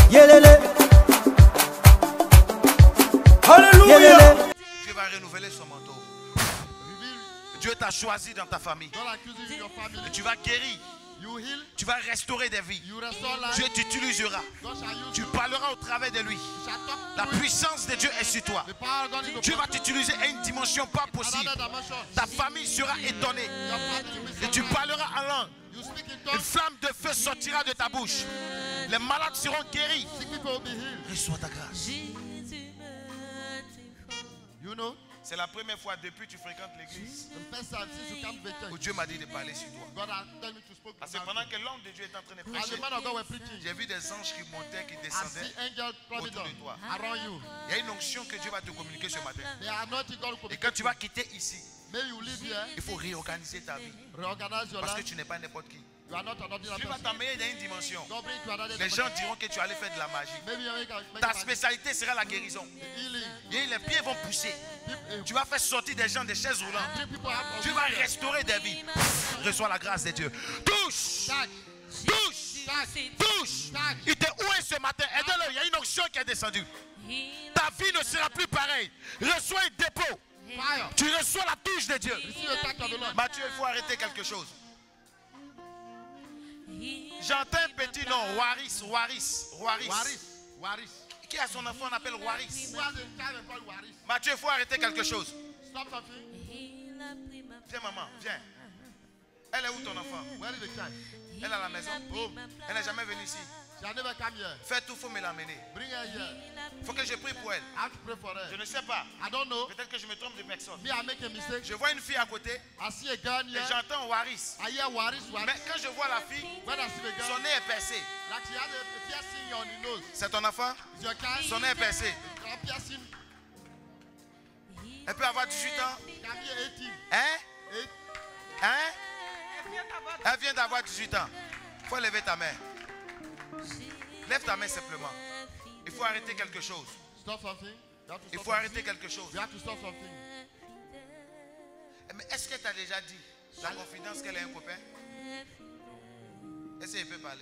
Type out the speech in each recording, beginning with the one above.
Yelele. Alléluia. Dieu va renouveler son manteau. Dieu t'a choisi dans ta famille. Et tu vas guérir. Tu vas restaurer des vies. Dieu t'utilisera. Tu parleras au travers de lui. La puissance de Dieu est sur toi. Dieu va t'utiliser à une dimension pas possible. Ta famille sera étonnée. Et tu parleras en langue. Une flamme de feu sortira de ta bouche. Les malades seront guéris. Reçois ta grâce. C'est la première fois depuis que tu fréquentes l'église où Dieu m'a dit de parler sur toi. Parce que pendant que l'homme de Dieu est en train de prêcher, j'ai vu des anges qui montaient, qui descendaient autour de toi. Il y a une onction que Dieu va te communiquer ce matin. Et quand tu vas quitter ici, il faut réorganiser ta vie. Parce que tu n'es pas n'importe qui. Dieu va t'emmener dans une dimension. Les gens diront que tu allais faire de la magie. Ta spécialité sera la guérison. Et les pieds vont pousser. Tu vas faire sortir des gens des chaises roulantes. Tu vas restaurer des vies. Reçois la grâce de Dieu. Touche. Touche. Touche. Il t'est oué ce matin. Aide-le. Il y a une onction qui est descendue. Ta vie ne sera plus pareille. Reçois un dépôt. Tu reçois la touche de Dieu. Mathieu, il faut arrêter quelque chose. J'entends un petit nom, Waris. Qui a son enfant, on appelle Waris. Mathieu, il faut arrêter quelque chose. Viens maman, viens. Elle est où ton enfant? Elle est à la maison. Elle n'est jamais venue ici. Fais tout, il faut me l'amener. Il faut que je prie pour elle. Je ne sais pas. Peut-être que je me trompe de personne. Je vois une fille à côté et j'entends Waris. Mais quand je vois la fille, son nez est percé. C'est ton enfant? Son nez est percé. Elle peut avoir 18 ans. Hein? Elle vient d'avoir 18 ans. Il faut lever ta main. Lève ta main simplement. Il faut arrêter quelque chose. Il faut arrêter quelque chose. Mais est-ce qu'elle t'a déjà dit la confidence qu'elle a un copain? Est-ce qu'elle peut parler?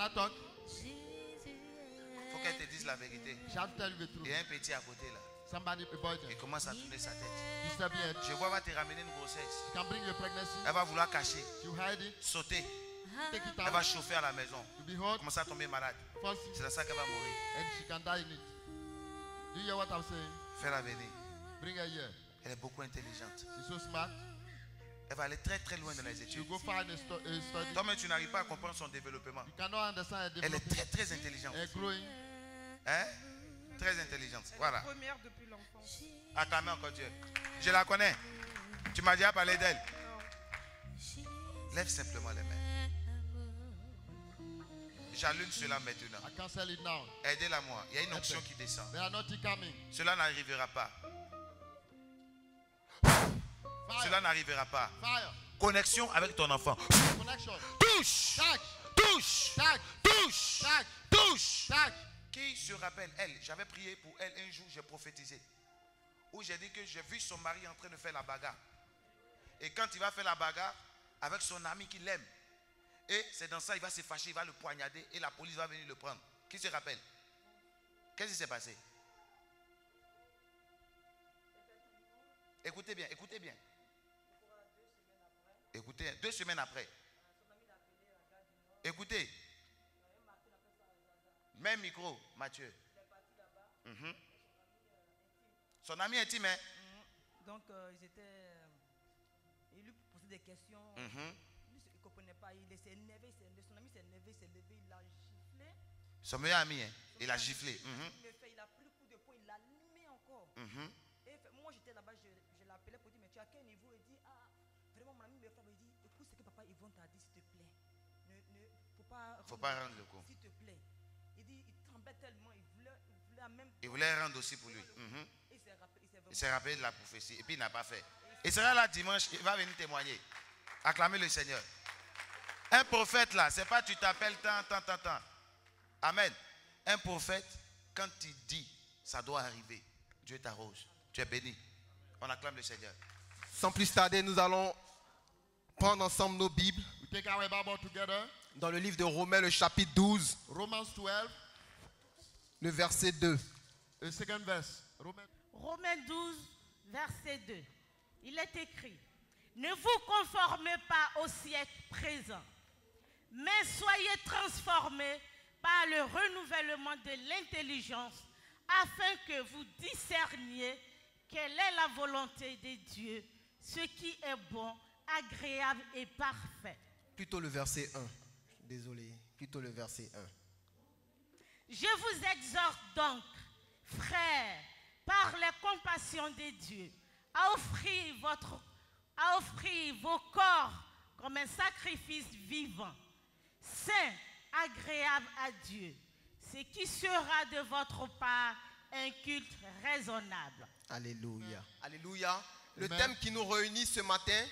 Il faut qu'elle te dise la vérité. Il y a un petit à côté là. Il commence à tourner sa tête. Je vois, elle va te ramener une grossesse. Elle va vouloir cacher, sauter. Elle va chauffer à la maison. Commencer à tomber malade. C'est ça qu'elle va mourir. Fais-la venir. Elle est beaucoup intelligente. Elle va aller très très loin dans les études. Toi-même, tu n'arrives pas à comprendre son développement. Elle est très très intelligente. Hein? Très intelligente. Voilà. Acclamez encore Dieu. Je la connais. Tu m'as déjà parlé d'elle. Lève simplement les mains. J'allume cela maintenant. Aidez-la moi. Il y a une onction qui descend. Cela n'arrivera pas. Cela n'arrivera pas. Connexion avec ton enfant. Touche. Touche. Touche. Touche. Qui se rappelle, elle, j'avais prié pour elle un jour, j'ai prophétisé. Où j'ai dit que j'ai vu son mari en train de faire la bagarre. Et quand il va faire la bagarre avec son ami qui l'aime, et c'est dans ça, il va se fâcher, il va le poignarder et la police va venir le prendre. Qui se rappelle? Qu'est-ce qui s'est passé? Écoutez bien, écoutez bien. Écoutez, 2 semaines après. Écoutez. Même micro, Mathieu. Son ami intime, hein? Donc, ils étaient. Il lui posait des questions. Il ne comprenait pas. Il s'est énervé. Son ami s'est énervé, il s'est levé, il a giflé. Son meilleur ami, hein? Il a giflé. Il a pris le coup de poing, il l'a allumé encore. Et moi, j'étais là-bas, je l'appelais pour dire, mais tu as quel niveau? Il dit, ah, vraiment, mon ami me frappe. Il dit, écoute ce que papa Yvon t'a dit, s'il te plaît. Faut pas rendre le coup. S'il te plaît. Il dit, il tremblait tellement, il voulait même. Il voulait rendre aussi pour lui. Il s'est rappelé de la prophétie et puis il n'a pas fait. Il sera là dimanche, il va venir témoigner. Acclamez le Seigneur. Un prophète là, c'est pas tu t'appelles tant. Amen. Un prophète, quand il dit, ça doit arriver. Dieu t'arrose. Tu es béni. On acclame le Seigneur. Sans plus tarder, nous allons prendre ensemble nos Bibles. We take our Bible together. Dans le livre de Romains, le chapitre 12. Romans 12. le verset 2. The second verse. Romains 12, verset 2. Il est écrit: ne vous conformez pas au siècle présent, mais soyez transformés par le renouvellement de l'intelligence, afin que vous discerniez quelle est la volonté de Dieu, ce qui est bon, agréable et parfait. Plutôt le verset 1. Désolé, plutôt le verset 1. Je vous exhorte donc, frères, par les compassions de Dieu, à offrir vos corps comme un sacrifice vivant, saint, agréable à Dieu, ce qui sera de votre part un culte raisonnable. Alléluia. Alléluia. Le thème qui nous réunit ce matin,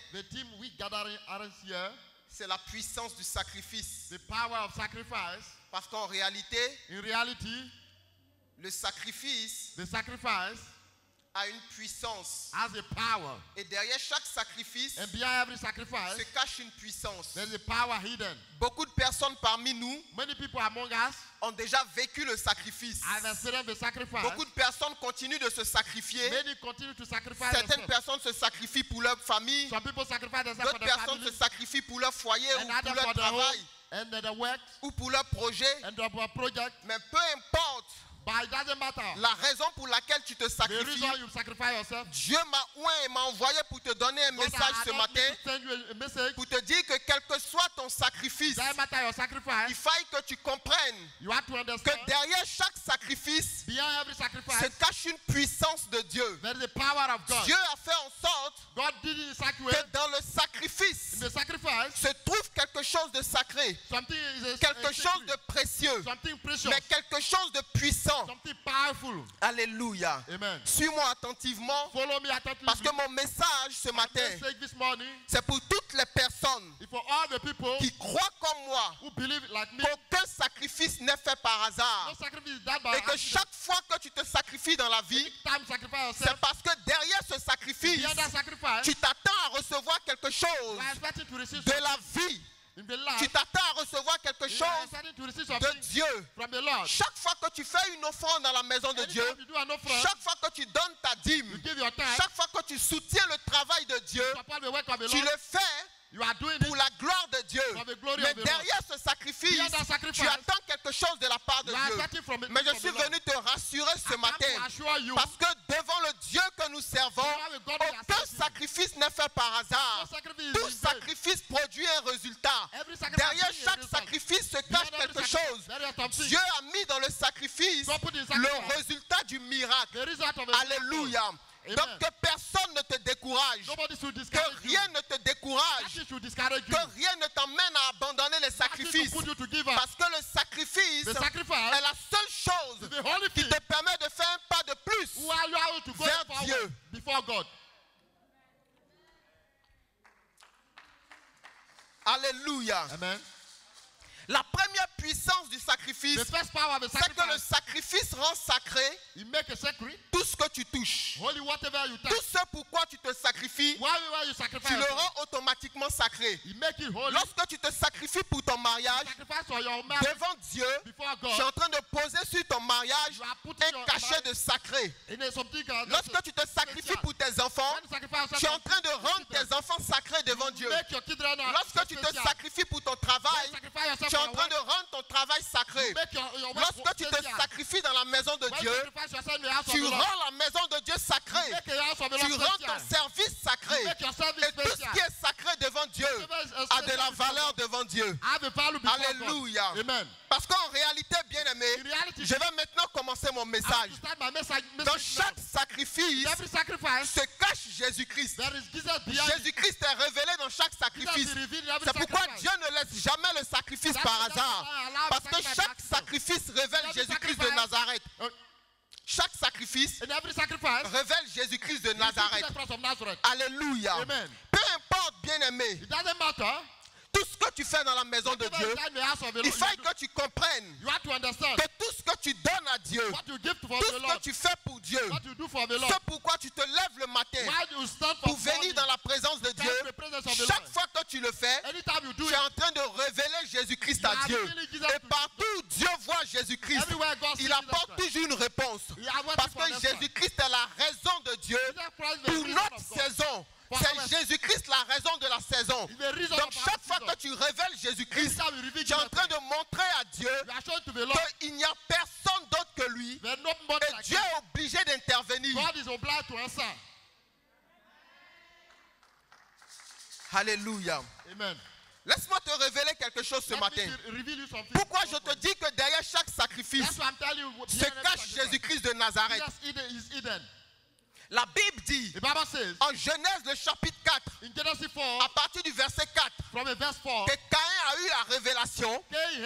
c'est la puissance du sacrifice. The power of sacrifice. Parce qu'en réalité, in reality, le sacrifice a une puissance. Has a power. Et derrière chaque sacrifice, and behind every sacrifice, se cache une puissance. There is a power hidden. Beaucoup de personnes parmi nous Many people among us ont déjà vécu le sacrifice. have experienced the sacrifice. Beaucoup de personnes continuent de se sacrifier. Many continue to sacrifice Certaines themselves. personnes se sacrifient pour leur famille. Some people sacrifice themselves for D'autres their personnes family, se sacrifient pour leur foyer and ou pour others leur for their home, travail and their work, ou pour leur projet. and their project. Mais peu importe But it doesn't matter. la raison pour laquelle tu te The sacrifies, reason you sacrifice yourself, Dieu m'a envoyé pour te donner un God message has ce allowed me matin, to send you a message. pour te dire que quel que soit ton sacrifice, Doesn't matter your il sacrifice. faille que tu comprennes You have to que understand. derrière chaque sacrifice Behind every se sacrifice, cache une puissance de Dieu. there is the power of God. Dieu a fait en sorte God did it in such a way. que dans le sacrifice In the sacrifice, se trouve quelque chose de sacré, something is a quelque chose sacred, de précieux, something precious, mais quelque chose de puissant. something powerful. Alléluia. Amen. Suis-moi attentivement Follow me attentively. parce que mon message ce matin, Message this morning c'est pour toutes les personnes is for all the people qui croient comme moi who believe like me. qu'aucun sacrifice n'est fait par hasard No sacrifice is done by et que accident. chaque fois que tu te sacrifies dans la vie, Time sacrifice c'est yourself. parce que derrière ce sacrifice, Beyond that sacrifice, tu t'attends à recevoir quelque you chose are expecting to receive de something la vie. in the life. Tu t'attends à recevoir quelque You are chose expecting to receive de something Dieu. from the Lord. Chaque fois que tu fais une offrande dans la maison de Dieu, Anytime you do an offering, chaque fois que tu donnes ta you dîme, give your time, chaque fois que tu soutiens le travail de Dieu, support the work of the tu Lord. le fais You are doing pour it la gloire de Dieu. for the glory Mais of the Lord. derrière ce sacrifice, Beyond that sacrifice, tu attends quelque chose de la part de You are Dieu. expecting from it Mais je from suis the Lord. venu te rassurer ce I come matin to assure you, parce que devant le Dieu que nous servons, You have a God that aucun accepts you. sacrifice n'est fait par no hasard. sacrifice is Tout in vain. sacrifice produit un résultat. Every sacrifice Derrière brings a chaque result. sacrifice se cache Behind every quelque sacrifice, chose. there is something. Dieu a mis dans le sacrifice God put in le sacrifice résultat du miracle. the result of a Alléluia. Amen. Donc que personne ne te décourage. Nobody should Que discourage you. rien ne te décourage. Nothing should discourage you. Que rien ne t'emmène à abandonner les Nothing sacrifices. to put you to give up. Parce que le sacrifice The sacrifice est la seule chose is the only qui thing te permet de faire un pas de plus. who are you able to go vers forward Dieu. before God. Alléluia. Amen. La première puissance du sacrifice, The first power of the c'est que le sacrifice, sacrifice rend sacré you make a sacred, tout ce que tu touches. holy whatever you touch. Tout ce pourquoi tu te sacrifies, Why you sacrifice, tu le rends automatiquement sacré. you make it holy. Lorsque tu te sacrifies pour ton mariage, Sacrifice for your marriage devant Dieu, before je suis God. en train de poser sur ton mariage You are putting un your cachet marriage de sacré. in a something Lorsque tu te sacrifies pour tes enfants, when you sacrifice tu es en train de yourself rendre tes enfants sacrés devant Dieu. make your children Lorsque tu te sacrifies pour ton travail, sacrifice yourself tu es en for train your de rendre ton travail sacré. make your work Lorsque tu te special. sacrifies dans la maison de When Dieu, you sacrifice yourself in the house of tu the Lord, rends la maison de Dieu sacrée. make a house of the Tu Lord rends special. ton service sacré. Make your service Et tout ce special. qui est sacré devant Dieu a de la valeur devant Dieu. Have a value before Alléluia. God. Amen. Parce qu'en réalité, bien aimé, In reality, je vais maintenant commencer mon I want message. to start my message Dans now. chaque sacrifice In every sacrifice, se cache Jésus-Christ. there is Jesus behind it. Jésus-Christ est révélé dans chaque Jesus sacrifice. is revealed in every C'est pourquoi sacrifice. Dieu ne laisse jamais le sacrifice That's par why hasard. I allow Parce que sacrifice chaque by accident. sacrifice révèle Every Jésus-Christ de sacrifice- Nazareth. Chaque sacrifice In every sacrifice, révèle Jésus-Christ de you see Nazareth. Jesus Christ of Nazareth. Alléluia. Amen. Peu importe, bien aimé, It doesn't matter. tout ce que tu fais dans la maison de Whatever Dieu, is done in the house of the il Lord, faut que tu comprennes you have to understand que tout ce que tu donnes à Dieu, what you give for tout the ce que Lord, tu fais pour Dieu, what you do for the Lord, c'est pourquoi tu te lèves le matin why you stand for pour venir morning, dans la présence de Dieu. stand in the presence of the Chaque Lord. fois que tu le fais, Anytime you do tu it, es en train de révéler Jésus-Christ à You are Dieu. revealing Jesus Et to partout où Dieu voit Jésus-Christ, everywhere God sees il Jesus apporte Christ, toujours une réponse. He are waiting Parce for que an answer. Jésus-Christ est la raison de Dieu Jesus Christ is the pour reason notre of God. saison. For C'est our- Jésus-Christ la raison de la saison. He's the reason Donc of our chaque fois season. que tu révèles Jésus-Christ, Anytime you reveal tu es en Jesus train Christ, de montrer à Dieu you are showing to the Lord, qu'il n'y a personne d'autre que lui. there's nobody Et like Dieu him. est obligé d'intervenir. God is obliged to answer. Alléluia. Amen. Laisse-moi te révéler quelque chose ce Let matin. me reveal you something. Pourquoi je te dis que derrière chaque sacrifice That's why I'm telling you. se cache Jésus-Christ de Nazareth? Jesus is hidden. La Bible dit The Bible says en Genèse le chapitre 4, in Genesis 4, à partir du verset 4, from verse 4, que Caïn a eu la révélation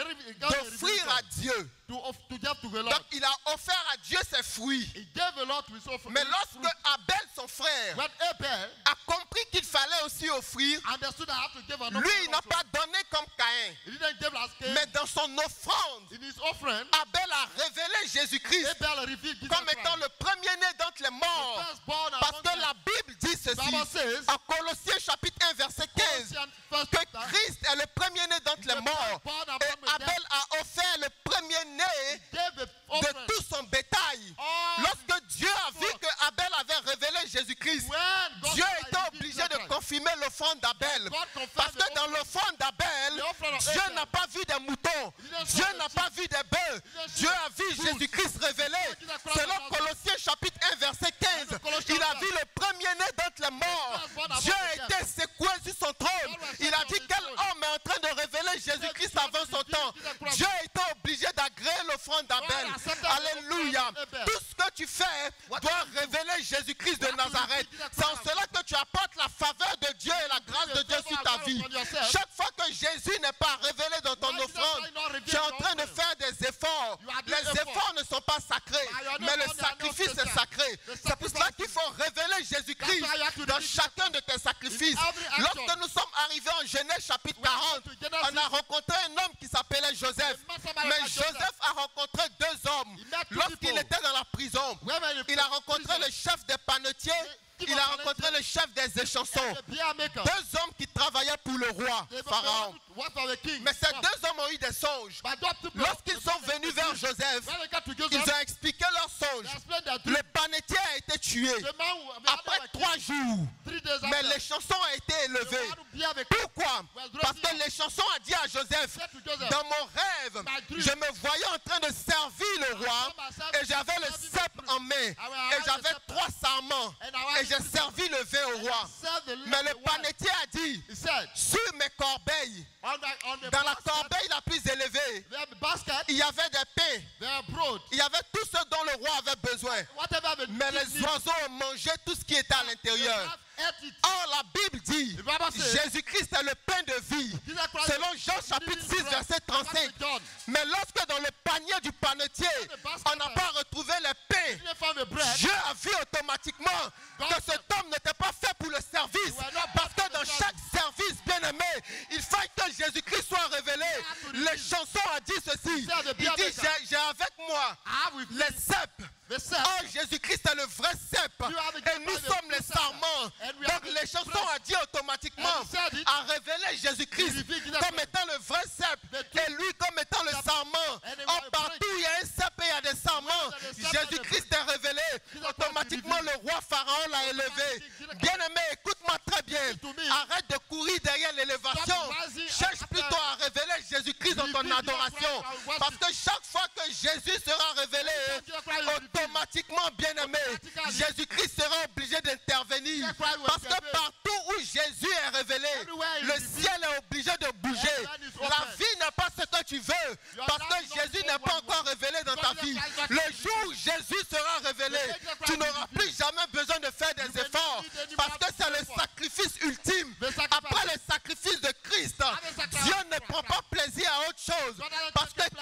d'offrir à Dieu. to give to the Lord. Donc il a offert à Dieu ses fruits. He gave the Lord to his offering. Mais lorsque Abel, son frère, When Abel a compris qu'il fallait aussi offrir, understood I have to give an lui, offering il n'a also, pas donné comme Caïn. he didn't give as Cain. Mais dans son offrande, In his offering, Abel a révélé Jésus-Christ Abel revealed Jesus comme étant Christ. le premier-né d'entre les morts. Firstborn Parce among que them. la Bible dit The Bible ceci, says, en Colossiens chapitre 1 verset 15, Colossians first que chapter, Christ est le premier-né d'entre les morts. Et Abel a offert le premier-né gave the de offering. tout son bétail. All Lorsque Dieu a vu que Abel avait révélé Jésus-Christ, when God Dieu revealed était obligé Jesus de Christ. confirmer l'offrande d'Abel. God confirmed Parce the que dans offering. l'offrande d'Abel, The offering of Dieu Abel. n'a pas vu des moutons. didn't Dieu see n'a the pas vu des bœufs. didn't see Dieu the a vu food. Jésus-Christ révélé. Jesus Christ Selon was Colossiens chapitre 1 verset 15, Colossians il a vu le premier-né d'entre les morts. firstborn among Dieu the dead. était secoué sur son trône. God was Il a shaken dit on his quel throne. homme est en train de révéler Jésus-Christ God avant son revealed temps. Jesus Christ. Dieu était obligé d'agréer l'offrande d'Abel. God accepted the Alléluia. offering of Abel. Tout ce que tu fais doit révéler Jésus-Christ de What you Nazareth. reveal Jesus C'est en Christ. cela que tu apportes la faveur de Dieu et la grâce de Dieu sur ta vie. Chaque fois que Jésus n'est pas révélé dans ton Why Jesus offrande, Christ not revealed tu es en your train de offering? faire des efforts. You are doing Les effort. efforts ne sont pas sacrés, By your mais le effort, they are not sacrifice est sacred. sacré. The C'est pour cela sacrifice qu'il faut révéler Jésus-Christ That's why you have to dans reveal chacun de tes sacrifices. In every action. Lorsque nous sommes arrivés en Genèse chapitre We are 40, to Genesis. on a rencontré un homme qui s'appelait Joseph. The man somebody Mais called Joseph. Joseph a rencontré deux hommes. He met two Lorsqu'il people. était dans la prison, il a rencontré le chef des panetiers, il a rencontré le chef des échansons. the beer maker. Deux hommes qui travaillaient pour le roi, Pharaon. What of the king? Mais ces deux hommes ont eu des songes. But those people, Lorsqu'ils sont venus vers Joseph, when they got to ils Joseph, ont expliqué leurs songes. they explained their dream. Le panetier a été tué The man who après 3 jours. 3 days Mais after, l'échanson a été the élevé. one who beer maker Pourquoi? Parce que l'échanson a dit à Joseph, said to Joseph, dans mon rêve, je me voyais en train de servir le roi et j'avais le sceptre en main et j'avais 3 sarments et j'ai servi le vin au roi. serve the Mais le the wine. panetier a dit, He said, sur mes corbeilles, on the dans la basket, corbeille la plus élevée, the basket, il y avait des pains, the broad, il y avait tout ce dont le roi avait besoin. whatever the Mais king les needs, oiseaux ont mangé tout ce qui était à they l'intérieur. have ate it. Or, la Bible dit, The Bible says, Jésus-Christ est le pain de vie. Jesus Christ Selon is Jean the chapitre living 6, bread. verset 35. John. Mais lorsque dans le panier du panetier, on n'a pas retrouvé les pains, He found the bread. Dieu a vu automatiquement que cet homme n'était pas fait pour le service. Parce que dans chaque service, bien aimé, il faut que Jésus-Christ soit révélé. Les chansons a dit ceci. Il dit, j'ai avec moi I have with me les cèpes. the scepter. Oh, Jésus-Christ est le vrai cep. Et nous sommes les sarments. Donc les chansons a dit automatiquement, a révélé Jésus-Christ comme étant le vrai cep. Et lui comme étant le sarment. Oh, partout il y a un cep et il y a des sarments. Jésus-Christ est révélé. Automatiquement le roi Pharaon l'a élevé. Bien aimé, écoute-moi très bien. Arrête de courir derrière l'élévation. Cherche plutôt à révéler Jésus-Christ dans ton adoration. Parce que chaque fois que Jésus sera révélé, automatiquement, bien aimé, Jésus-Christ sera obligé d'intervenir. Parce que partout où Jésus est révélé, le ciel est obligé de bouger. La vie n'est pas ce que tu veux. Parce que Jésus n'est pas encore révélé dans ta vie. Le jour où Jésus sera révélé, tu n'auras plus jamais besoin de faire des efforts. Parce que c'est le sacrifice ultime. Après le sacrifice de Christ, Dieu ne prend pas plaisir à autre chose. Parce que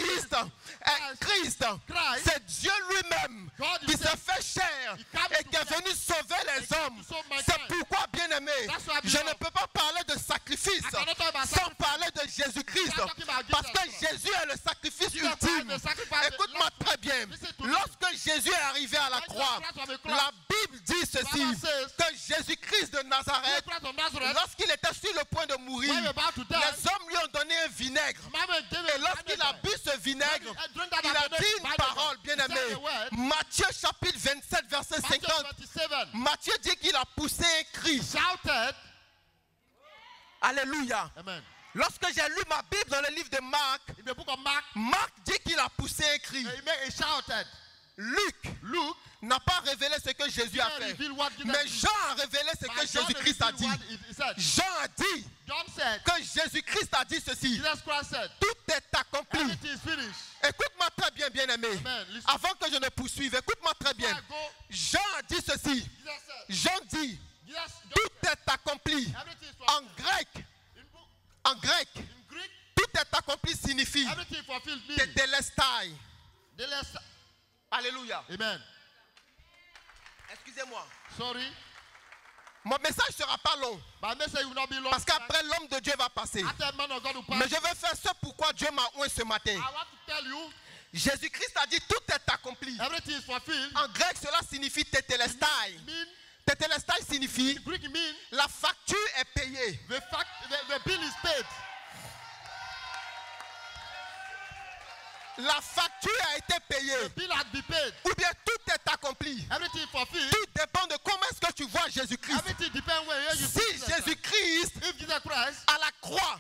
Christ, c'est Dieu lui-même qui se fait chair et qui est venu sauver les hommes. C'est pourquoi, bien aimé, je ne peux pas parler de sacrifice sans parler de Jésus-Christ. Parce que Jésus est le sacrifice ultime. Écoute-moi bien. Lorsque Jésus est arrivé à la croix, la Bible dit ceci, que Jésus-Christ de Nazareth, lorsqu'il était sur le point de mourir, les hommes lui ont donné un vinaigre. Et lorsqu'il a bu ce vinaigre, il a dit une parole, bien aimé. Matthieu chapitre 27, verset 50. Matthieu dit qu'il a poussé un cri. Alléluia. Amen. Lorsque j'ai lu ma Bible dans le livre de Marc, Marc dit qu'il a poussé un cri. Luc n'a pas révélé ce que Jésus a fait. Mais Jean a révélé ce que Jésus-Christ a dit. Jean a dit que Jésus-Christ a dit ceci. Tout est accompli. Écoute-moi très bien, bien-aimé. Avant que je ne poursuive, écoute-moi très bien. Jean a dit ceci. Jean dit, tout est accompli. En grec, tout est accompli signifie tetelestai. Alléluia. Amen. Excusez-moi. Sorry. Mon message ne sera pas long. Parce qu'après l'homme de Dieu va passer. Mais je vais faire ce pourquoi Dieu m'a oint ce matin. Jésus-Christ a dit tout est accompli. En grec cela signifie tetelestai. Tetelestai signifie la facture est payée. The bill is paid. La facture a été payée. The bill has been paid. Ou bien tout est accompli. Everything fulfilled. Tout dépend de comment est-ce que tu vois Jésus-Christ. Everything depends where you Si Jésus-Christ à la croix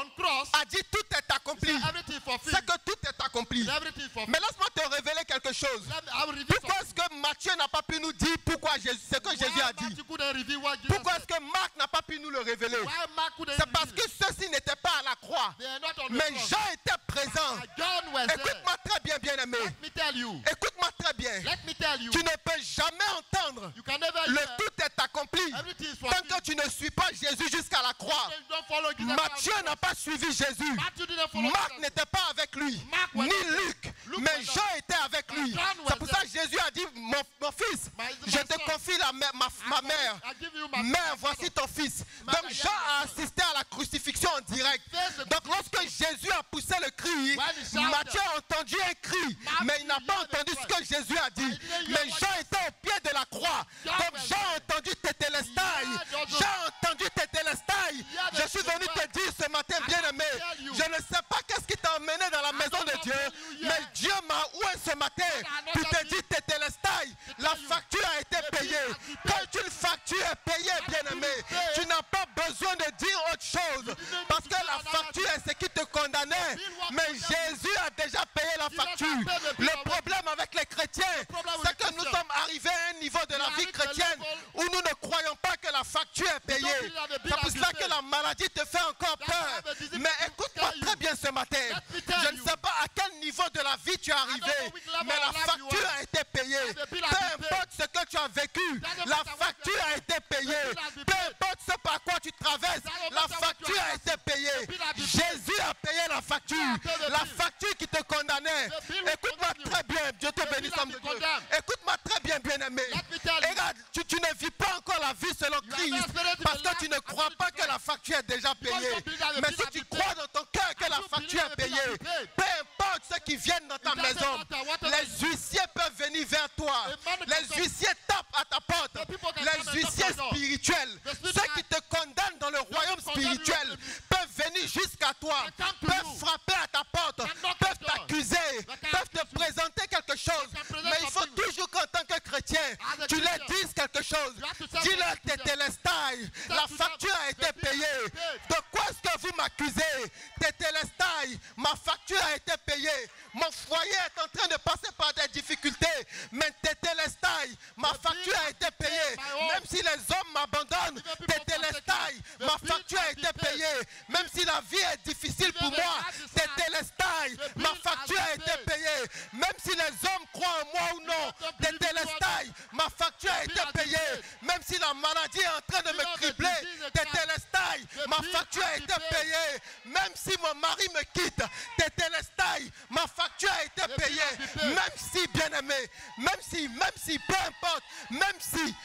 a dit tout est accompli, c'est que tout est accompli. Mais laisse-moi te révéler quelque chose. Pourquoi est-ce que Matthieu n'a pas pu nous dire pourquoi ce que Jésus a dit? Pourquoi est-ce que Marc n'a pas pu nous le révéler? C'est parce que ceux-ci n'étaient pas à la croix. Mais Jean était présent. Écoute-moi très bien, bien-aimé. Écoute-moi très bien. Tu ne peux jamais entendre le tout est accompli tant que tu ne suis pas Jésus jusqu'à la croix. Matthieu n'a pas suivi Jésus. Marc n'était pas avec lui, ni Luc, mais Jean était avec lui. C'est pour ça que Jésus a dit, mon fils, je te confie ma mère. Mère, voici ton fils. Donc Jean a assisté à la crucifixion en direct. Donc lorsque Jésus a poussé le cri, Matthieu a entendu un cri, mais il n'a pas entendu ce que Jésus a dit. Mais Jean était au pied de la croix. Donc Jean a entendu tetelestai. Jean a entendu tetelestai. Je suis venu te dire ce matin, bien-aimé, je ne sais pas qu'est-ce qui t'a emmené dans la maison de Dieu, mais Dieu m'a oué ce matin. Tu te dis tetelestai, la facture a été payée. Quand une facture est payée, bien-aimé, tu n'as pas besoin de dire autre chose, parce que la facture est ce qui te condamnait. Mais Jésus a déjà payé la facture. Le problème avec les chrétiens, c'est que nous sommes arrivés à un niveau de la vie chrétienne où nous ne croyons pas que la facture est payée. C'est pour cela que la maladie te fait encore peur. Mais écoute-moi très bien ce matin. Je ne sais pas à quel niveau de la vie tu es arrivé, mais la facture a été payée. Peu importe ce que tu as vécu, la facture a été payée. Peu importe ce par quoi tu traverses, la facture a été payée. Jésus a payé la facture. La facture qui te condamnait. Écoute-moi très bien. Dieu te bénisse comme Dieu. Écoute-moi très bien, bien-aimé. Regarde, tu ne vis pas encore la vie selon Christ parce que tu ne crois pas que la facture est déjà payée. Mais si tu crois dans ton cœur que la facture est payée, peu importe ceux qui viennent dans ta maison, les huissiers peuvent venir vers toi. Les huissiers tapent à ta porte. Les huissiers spirituels, ceux qui te condamnent dans le royaume spirituel, peuvent venir jusqu'à toi, peuvent frapper à ta porte, peuvent t'accuser, peuvent te présenter quelque chose. Mais il faut toujours qu'en tant que chrétien, tu leur dises quelque chose. Dis-leur tetelestai, la facture a été payée. De quoi est-ce que vous m'accusez? Tetelestai, ma facture a été payée. Mon foyer est en train de passer par des difficultés. Mais tetelestai, ma facture a été payée. Même si les hommes m'abandonnent, tetelestai, ma facture a été payée. Même si la vie est difficile pour moi, tetelestai, ma facture a été payée. Même si les hommes croient en moi ou non, tetelestai, ma facture a été payée. Même si la maladie est en train de me cribler, tetelestai, ma facture a été payée. Même si mon mari me quitte, tetelestai, ma facture a été payée. Même si, bien-aimé, même si, peu importe, même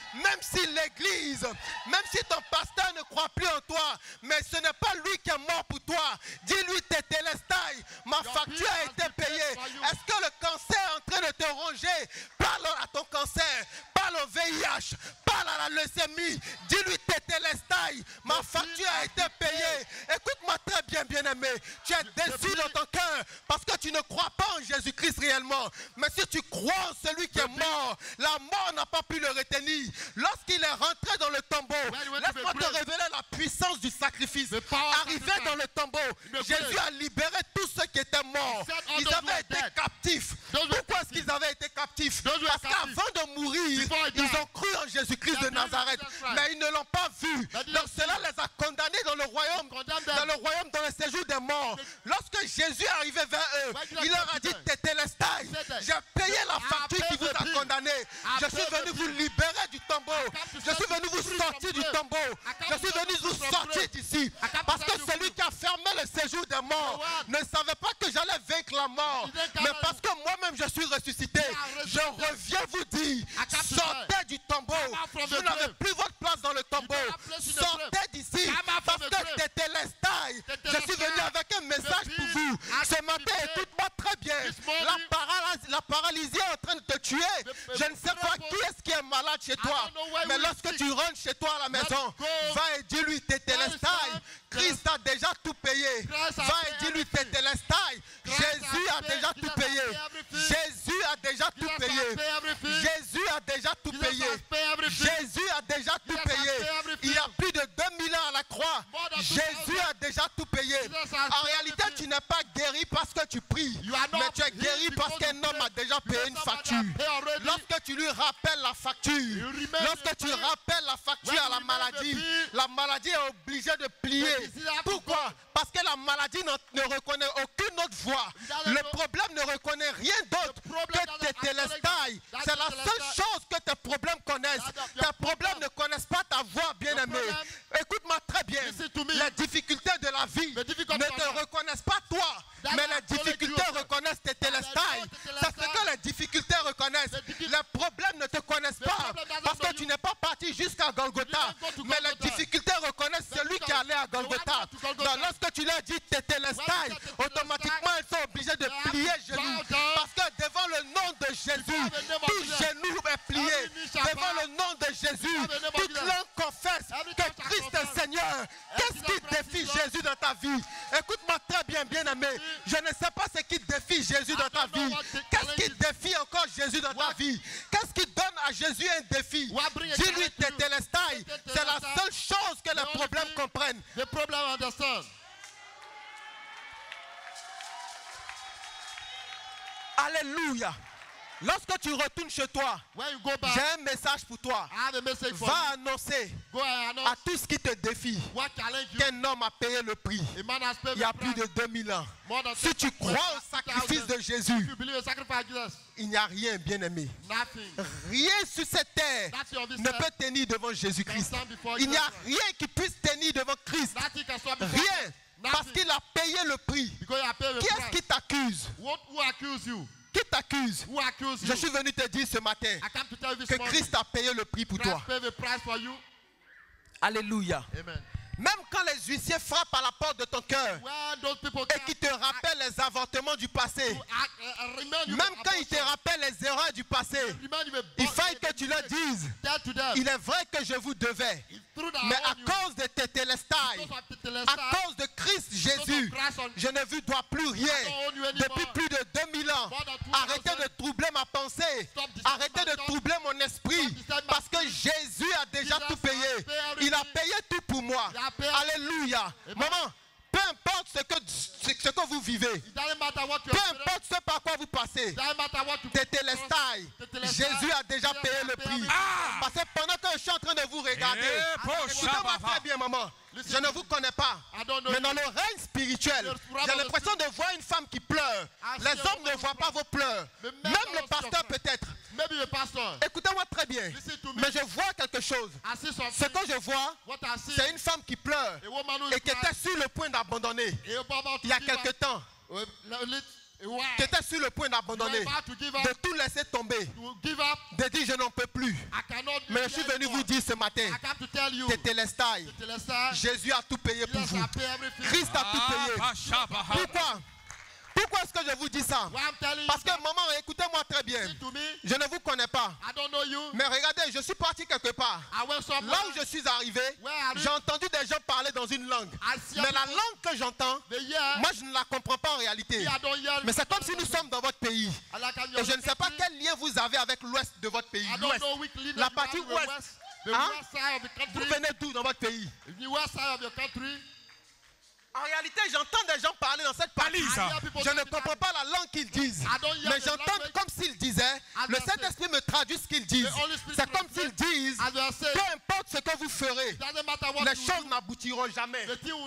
si l'église, même si ton pasteur ne croit plus en toi, mais ce n'est pas lui qui est mort pour toi, dis-lui tetelestai, ma facture a été payée. Est-ce que le cancer est en train de te danger. Parle à ton cancer. Parle au VIH. Parle à la leucémie. Dis-lui tétélestai. Ma facture a été payée. Écoute-moi très bien, bien-aimé. Tu es déçu dans ton cœur parce que tu ne crois pas en Jésus-Christ réellement. Mais si tu crois en celui qui est mort, la mort n'a pas pu le retenir. Lorsqu'il est rentré dans le tombeau, laisse-moi te révéler la puissance du sacrifice. Arrivé dans le tombeau, Jésus a libéré tous ceux qui étaient morts. Ils avaient été captifs. Pourquoi est-ce qu'ils avaient été captifs? Parce qu'avant de mourir, ils ont cru en Jésus-Christ de Nazareth. Mais ils ne l'ont pas vu. Donc cela les a condamnés dans le royaume, dans le séjour des morts. Lorsque Jésus est arrivé vers eux, il leur a dit, tétélestai, j'ai payé la facture qui vous a condamné. Je suis venu vous libérer du tombeau. Je suis venu vous sortir du tombeau. Je suis venu vous sortir d'ici. Parce que celui qui a fermé le séjour des morts ne savait pas que j'allais vaincre la mort. Mais parce que moi-même je suis ressuscité, je reviens vous dire, sortez du tombeau. Vous n'avez plus votre place dans le tombeau. Sortez d'ici. Parce que tétélestai, je suis venu avec un message pour vous. Ce matin, écoute-moi très bien. La paralysie est en train de te tuer. Je ne sais pas qui est-ce qui est malade chez toi. Mais lorsque tu rentres chez toi à la maison, va et dis-lui tétélestai. Christ a déjà tout payé. Va et dis-lui tétélestai. Jésus a déjà tout payé. Jésus a déjà tout payé. Jésus a déjà tout payé. Jésus a déjà tout payé. Il y a plus de 2000 ans à la croix. Jésus a déjà tout payé. En réalité, tu n'es pas guéri parce que tu pries, mais tu es guéri parce qu'un homme a déjà payé une facture. Lorsque tu lui rappelles la facture, lorsque tu rappelles la facture à la maladie est obligée de plier. Pourquoi? Parce que la maladie ne reconnaît aucune autre voie. Le problème ne reconnaît rien d'autre que tétélestai. C'est la seule chose que tes problèmes connaissent. Tes problèmes ne connaissent pas ta voix, bien-aimé. Écoute-moi très bien. Les difficultés de la vie ne te reconnaissent pas toi, mais les difficultés reconnaissent tétélestai. C'est ce que les difficultés reconnaissent. Les problèmes ne te connaissent pas parce que tu n'es pas parti jusqu'à Golgotha. Mais les difficultés reconnaissent celui qui est allé à Golgotha. Donc lorsque tu leur dis tétélestai, automatiquement ils sont obligés de plier genoux. Parce que devant le nom de Jésus, tout genou est plié. Devant le nom de Jésus, toute langue confesse que Christ est Seigneur. Qu'est-ce qui défie Jésus dans ta vie? Écoute-moi très bien, bien-aimé. Je ne sais pas ce qui défie Jésus dans ta vie. Qu'est-ce qui défie encore Jésus dans ta vie? Qu'est-ce qui donne à Jésus un défi? Dis-lui tétélestai. C'est la seule chose que les problèmes comprennent. Alléluia. Lorsque tu retournes chez toi, j'ai un message pour toi. Va annoncer à tout ce qui te défie qu'un homme a payé le prix il y a plus de 2000 ans. Si tu crois au sacrifice de Jésus, il n'y a rien, bien-aimé. Rien sur cette terre ne peut tenir devant Jésus-Christ. Il n'y a rien qui puisse tenir devant Christ. Rien. Parce qu'il a payé le prix. Qui est-ce qui t'accuse? Qui t'accuse? Je suis venu te dire ce matin que Christ a payé le prix pour toi. Alléluia. Amen. Même quand les huissiers frappent à la porte de ton cœur et qui te rappellent les avortements du passé, même quand ils te rappellent les erreurs du passé, il faille que tu leur dises, il est vrai que je vous devais, mais à cause de tétélestai, à cause de Christ Jésus, je ne vous dois plus rien depuis plus de 2000 ans. Arrêtez de troubler ma pensée, arrêtez de troubler mon esprit, parce que Jésus a déjà tout payé. Il a payé tout pour moi. Alléluia. Maman, peu importe ce que vous vivez, peu importe ce par quoi vous passez, tétélestai, Jésus a déjà payé le prix. Parce que pendant que je suis en train de vous regarder, écoutez-moi très bien, maman. Je ne vous connais pas, mais dans le règne spirituel, j'ai l'impression de voir une femme qui pleure. Les hommes ne voient pas vos pleurs, même le pasteur peut-être. Écoutez-moi très bien, mais je vois quelque chose. Ce que je vois, c'est une femme qui pleure et qui était sur le point d'abandonner il y a quelque temps. Tu étais sur le point d'abandonner, de tout laisser tomber, de dire je n'en peux plus. Mais je suis venu vous dire ce matin, tétélestai, Jésus a tout payé pour vous. Christ a tout payé. Pourquoi Pourquoi est-ce que je vous dis ça? Parce que maman, écoutez-moi très bien. Je ne vous connais pas. Mais regardez, je suis parti quelque part. Là où je suis arrivé, j'ai entendu des gens parler dans une langue. Mais la langue que j'entends, moi je ne la comprends pas en réalité. Mais c'est comme si nous sommes dans votre pays. Et je ne sais pas quel lien vous avez avec l'ouest de votre pays. L'ouest. La partie ouest. Hein? Vous venez d'où dans votre pays? En réalité, j'entends des gens parler dans cette partie. Je ne comprends pas la langue qu'ils disent. Mais j'entends comme s'ils disaient, le Saint-Esprit me traduit ce qu'ils disent. C'est comme s'ils disent, peu importe ce que vous ferez, les choses n'aboutiront jamais.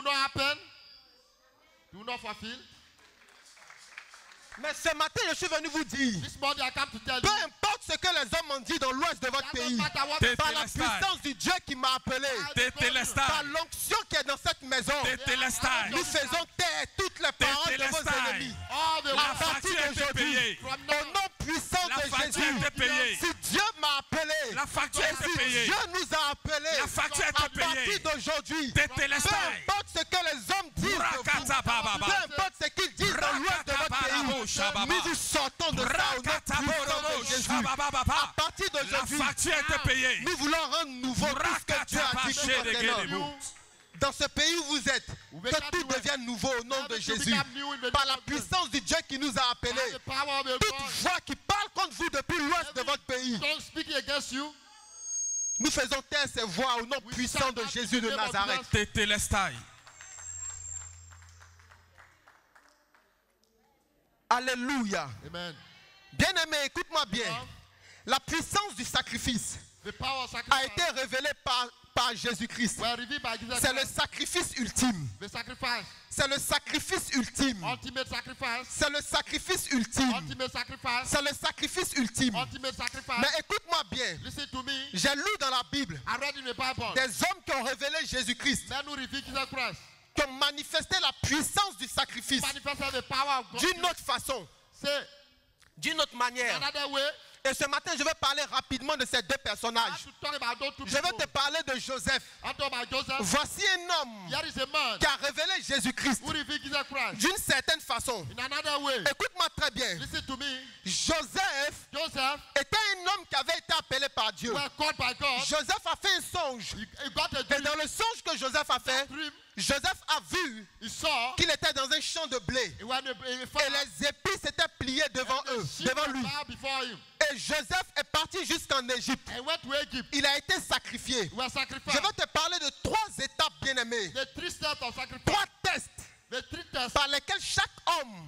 Mais ce matin, je suis venu vous dire, peu importe ce que les hommes ont dit dans l'ouest de votre pays, par la puissance du Dieu qui m'a appelé, par l'onction qui est dans cette maison, nous faisons taire toutes les paroles de vos ennemis. À partir d'aujourd'hui, au nom puissant de Jésus, si Dieu m'a appelé, et si Dieu nous a appelés, à partir d'aujourd'hui, peu importe ce que les hommes disent de vous, peu importe ce qu'ils disent dans l'ouest de votre pays, nous vous sortons de ça au nom puissant de Jésus. À partir d'aujourd'hui, nous voulons rendre nouveau tout ce que Dieu a dit concernant. Dans ce pays où vous êtes, que tout devienne nouveau au nom de Jésus. Par la puissance du Dieu qui nous a appelés. Toute voix qui parle contre vous depuis l'ouest de votre pays, nous faisons taire ces voix au nom puissant de Jésus de Nazareth. Alléluia. Amen. Bien-aimé, écoute-moi bien. La puissance du sacrifice a été révélée par Jésus-Christ. C'est le sacrifice ultime. C'est le sacrifice ultime. C'est le sacrifice ultime. C'est le sacrifice ultime. Mais écoute-moi bien. J'ai lu dans la Bible des hommes qui ont révélé Jésus-Christ, qui ont manifesté la puissance du sacrifice d'une autre façon, d'une autre manière. Et ce matin, je vais parler rapidement de ces deux personnages. Je vais te parler de Joseph. Voici un homme qui a révélé Jésus-Christ d'une certaine façon. Écoute-moi très bien. Joseph était un homme qui avait été appelé par Dieu. Joseph a fait un songe. Et dans le songe que Joseph a fait, Joseph a vu qu'il était dans un champ de blé. Et les épis s'étaient pliés devant lui. Et Joseph est parti jusqu'en Égypte. Il a été sacrifié. Je vais te parler de 3 étapes, bien-aimés. 3 tests par lesquels chaque homme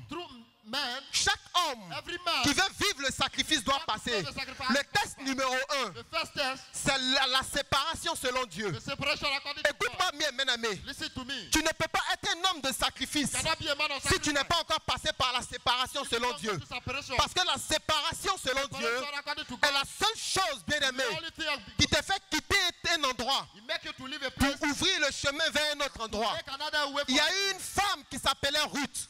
qui veut vivre le sacrifice doit passer. Le test numéro 1, c'est la séparation selon Dieu. Écoute-moi bien, mon ami. Tu ne peux pas être un homme de sacrifice si tu n'es pas encore passé par la séparation selon Dieu. Parce que la séparation selon Dieu est la seule chose, bien aimé, qui te fait quitter un endroit pour ouvrir le chemin vers un autre endroit. Il y a eu une femme qui s'appelait Ruth.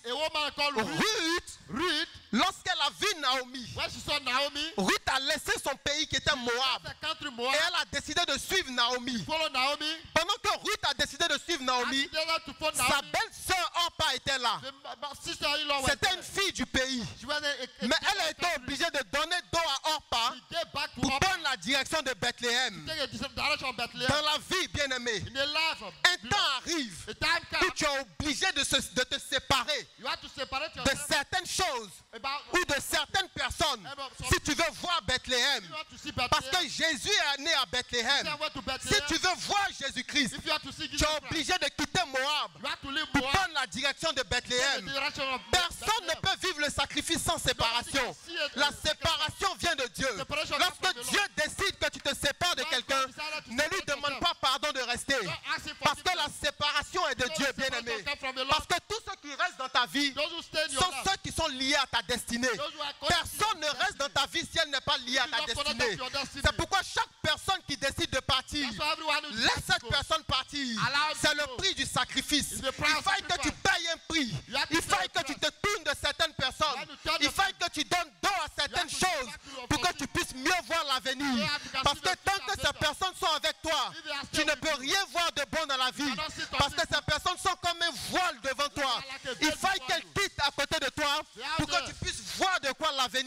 Ruth, lorsqu'elle a vu Naomi, Ruth a laissé son pays qui était Moab. Et elle a décidé de suivre Naomi. Pendant que Ruth a décidé de suivre Naomi, sa belle-sœur Orpa était là. C'était une fille du pays. Mais elle a été obligée de donner dos à Orpa pour prendre la direction de Bethléem. Dans la vie, bien-aimée, un temps arrive où tu es obligé de te séparer de certaines choses ou de certaines personnes si tu veux voir Bethléem. Parce que Jésus est né à Bethléem. Si tu veux voir Jésus-Christ, tu es obligé de quitter Moab pour prendre la direction de Bethléem. Personne ne peut vivre le sacrifice sans séparation. La séparation vient de Dieu. Lorsque Dieu décide que tu te sépares de quelqu'un, ne lui demande pas pardon de rester. Parce que la séparation est de Dieu, bien-aimé. Parce que tous ceux qui restent dans ta vie sont ceux qui sont liés à ta destinée. Personne ne reste dans ta vie si elle n'est pas liée à ta destinée. C'est pourquoi chaque personne qui décide de partir, laisse cette personne partir. C'est le prix du sacrifice. Il faut que tu payes un prix. Il faut que tu te tournes de certaines personnes. Il faut que tu donnes dos à certaines choses pour que tu puisses mieux voir l'avenir. Parce que tant que ces personnes sont avec toi, tu ne peux rien voir de bon dans la vie. Parce que ces personnes sont comme un voile devant toi. Il faut qu'elles quittent à côté de toi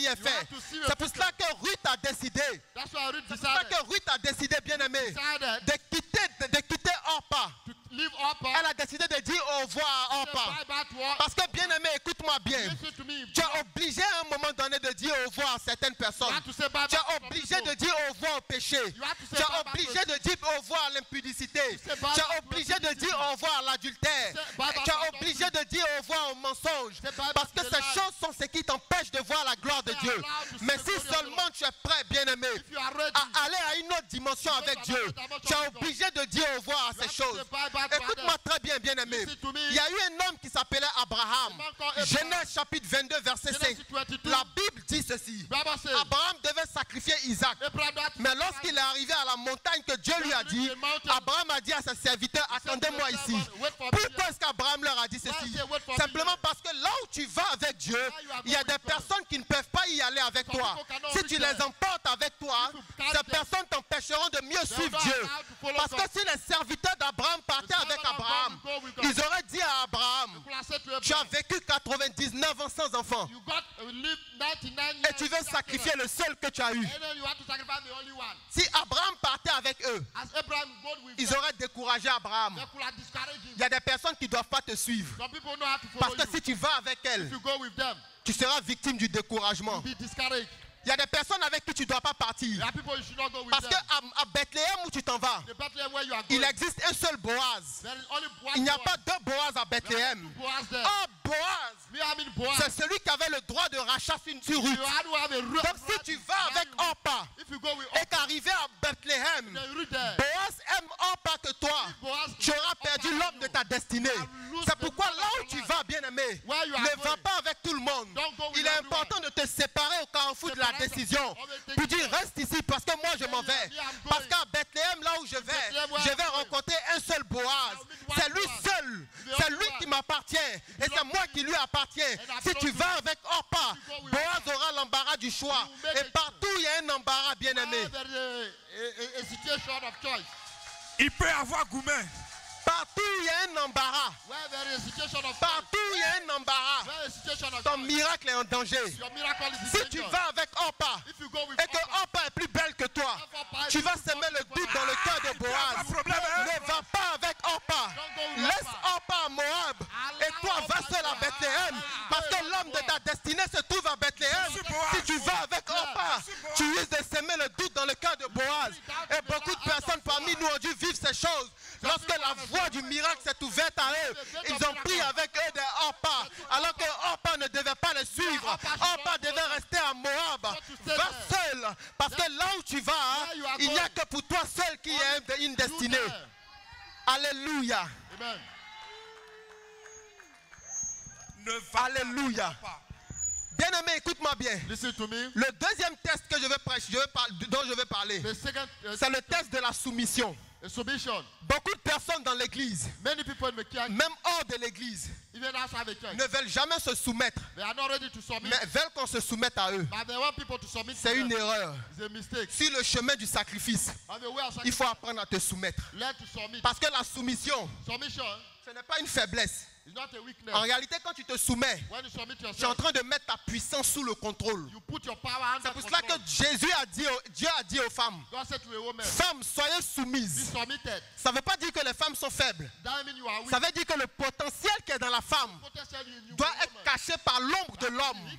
est fait. C'est pour cela que Ruth a décidé. C'est pour cela que Ruth a décidé, bien aimé, de quitter Orpa. Elle a décidé de dire au revoir à Orpa. Parce que, bien aimé, écoute-moi bien. Tu es obligé à un moment donné de dire au revoir à certaines personnes. Tu es obligé de dire au revoir au péché. Tu es obligé de dire au revoir à l'impudicité. Tu es obligé de dire au revoir à l'adultère. Tu es obligé de dire au revoir au mensonge. Parce que ces choses sont ce qui t'empêche de voir la gloire de Dieu. Mais si seulement tu es prêt, bien aimé, à aller à une autre dimension avec Dieu, tu es obligé de dire au revoir à ces choses. Écoute-moi très bien, bien aimé. Il y a eu un homme qui s'appelait Abraham. Genèse chapitre 22, verset 5. La Bible dit ceci. Abraham devait sacrifier Isaac. Mais lorsqu'il est arrivé à la montagne que Dieu lui a dit, Abraham a dit à ses serviteurs, attendez-moi ici. Pourquoi est-ce qu'Abraham leur a dit ceci? Simplement parce que là où tu vas avec Dieu, il y a des personnes qui ne peuvent pas y aller avec toi. Si tu les emportes avec toi, ces personnes t'empêcheront de mieux suivre Dieu. Parce que si les serviteurs d'Abraham partaient avec Abraham, ils auraient dit à Abraham, tu as vécu 99 ans sans enfant et tu veux sacrifier le seul que tu as eu. Si Abraham partait avec eux, ils auraient découragé Abraham. Il y a des personnes qui ne doivent pas te suivre. Parce que si tu vas avec elles, tu seras victime du découragement. Il y a des personnes avec qui tu ne dois pas partir. Parce qu'à Bethléem où tu t'en vas, il existe un seul Boaz. Il n'y a pas deux Boaz à Bethléem. Un Boaz, c'est celui qui avait le droit de rachat sur Ruth. Donc si tu vas avec Orpa et qu'arrivé à Bethléem, Boaz aime Orpa que toi, tu auras perdu l'homme de ta destinée. C'est pourquoi là où tu vas, bien aimé, ne va pas avec tout le monde. Il est important de te séparer au carrefour de la décision. Pour dire reste ici parce que moi je m'en vais. Parce qu'à Bethléem, là où je vais rencontrer un seul Boaz. C'est lui seul. C'est lui qui m'appartient. Et c'est moi qui lui appartiens. Si tu vas avec Orpa, Boaz aura l'embarras du choix. Et partout il y a un embarras, bien aimé. Il peut avoir Goumen. Partout il y a un embarras. Partout il y a un embarras. Ton miracle est en danger. Si tu vas avec Orpa et que Orpa est plus belle que toi, tu vas semer le doute dans le cœur de Boaz. Ne va pas avec Orpa. Laisse Orpa à Moab et toi va seul à Bethléem. Parce que l'homme de ta destinée se trouve à Bethléem. Si tu vas avec Orpa, tu risques de semer le doute dans le cœur de Boaz. Et beaucoup de personnes parmi nous ont dû vivre ces choses. Lorsque la voie du miracle s'est ouverte à eux, ils ont pris avec eux des Orpa, alors que Orpa ne devait pas les suivre. Orpa devait rester à Moab. Va seul, parce que là où tu vas, il n'y a que pour toi seul qui est une destinée. Alléluia. Alléluia. Bien-aimé, écoute-moi bien. Le deuxième test que dont je vais parler, c'est le test de la soumission. Beaucoup de personnes dans l'église, même hors de l'église, ne veulent jamais se soumettre, mais veulent qu'on se soumette à eux. C'est une erreur. Sur le chemin du sacrifice, il faut apprendre à te soumettre. Parce que la soumission, ce n'est pas une faiblesse. En réalité, quand tu te soumets, tu es en train de mettre ta puissance sous le contrôle. C'est pour cela que Dieu a dit aux femmes, femmes, soyez soumises. Ça ne veut pas dire que les femmes sont faibles. Ça veut dire que le potentiel qui est dans la femme doit être caché par l'ombre de l'homme.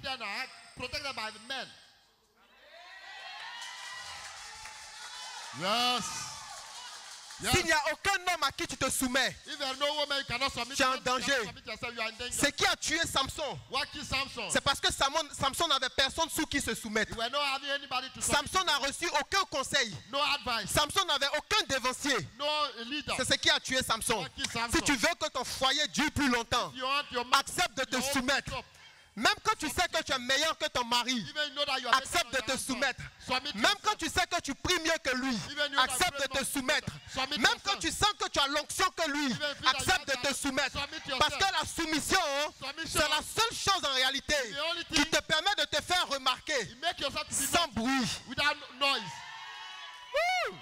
S'il n'y a aucun homme à qui tu te soumets, tu es en danger. Ce qui a tué Samson, c'est parce que Samson n'avait personne sous qui se soumettre. Samson n'a reçu aucun conseil. Samson n'avait aucun dévancier. C'est ce qui a tué Samson. Si tu veux que ton foyer dure plus longtemps, accepte de te soumettre. Même quand tu sais que tu es meilleur que ton mari, accepte de te soumettre. Même quand tu sais que tu pries mieux que lui, accepte de te soumettre. Même quand tu sens que tu as l'onction que lui, accepte de te soumettre. Parce que la soumission, c'est la seule chose en réalité qui te permet de te faire remarquer sans bruit.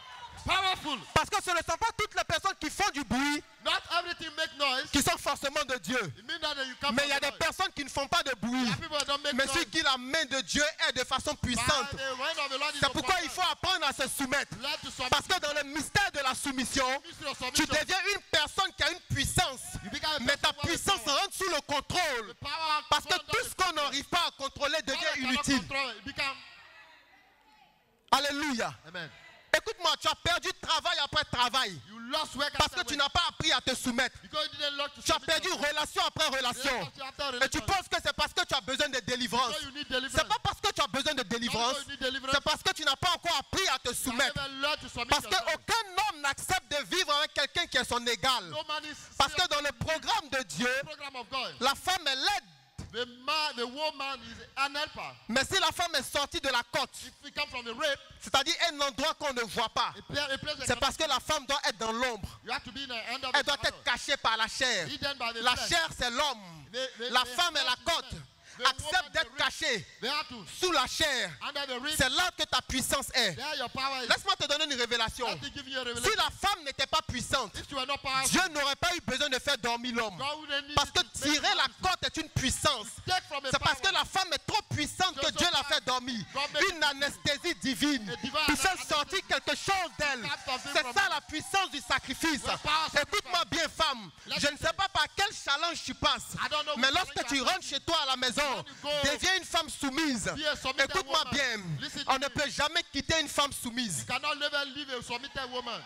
Powerful. Parce que ce ne sont pas toutes les personnes qui font du bruit Not everything make noise. qui sont forcément de Dieu. It means that you come Mais il y a from des noise. personnes qui ne font pas de bruit. There are people that don't make Mais noise. sur qui la main de Dieu est de façon puissante. But the reign of the Lord is C'est pourquoi upon il us. faut apprendre à se soumettre. Learn to submit. Parce que dans le mystère de la soumission, Mystery of tu submission. deviens une personne qui a une puissance. You become a Mais ta person with puissance power. rentre sous le contrôle. The power Parce que fall tout down ce qu'on n'arrive pas à contrôler the power devient cannot inutile. control it. It become. Alléluia. Amen. Écoute-moi, tu as perdu travail après travail. You lost work Parce que after tu work. n'as pas appris à te soumettre. Because you didn't learn to Tu as submit perdu yourself. relation après relation. Relationship after Et tu relationship. penses que c'est parce que tu as besoin de délivrance. Because you need deliverance. C'est pas parce que tu as besoin de délivrance. Because you need deliverance. C'est parce que tu n'as pas encore appris à te You soumettre. haven't learned to submit Parce yourself. qu'aucun homme n'accepte de vivre avec quelqu'un qui est son égal. No man is Parce que dans le programme de Dieu, the program of God. la femme est laide. The woman is an helper. Mais si la femme est sortie de la côte, If we come from the rape, c'est-à-dire un endroit qu'on ne voit pas, a place c'est parce que la femme doit être dans l'ombre. you have to be in the under Elle the doit shadow. être cachée par la chair. Hidden by the La flesh. chair, c'est l'homme. The La femme et la côte the acceptent woman, d'être the rib. cachées They have to sous la chair. under the rib. C'est là que ta puissance est. There your power is. Laisse-moi te donner une révélation. Let me give you a Si revelation. la femme n'était pas puissante, If you are not powerful, Dieu n'aurait pas eu besoin de faire dormir l'homme. God wouldn't need Parce you que to make tirer la you côte est une puissance. take from a C'est parce que power. la femme est trop puissante que Dieu l'a fait dormir. Une anesthésie divine qui fait sortir quelque chose d'elle. C'est ça la puissance du sacrifice. Écoute-moi bien, femme. Je ne sais pas par quel challenge tu passes. Mais lorsque tu rentres chez toi à la maison, deviens une femme soumise. Écoute-moi bien. On ne peut jamais quitter une femme soumise. You cannot never leave a submitted woman.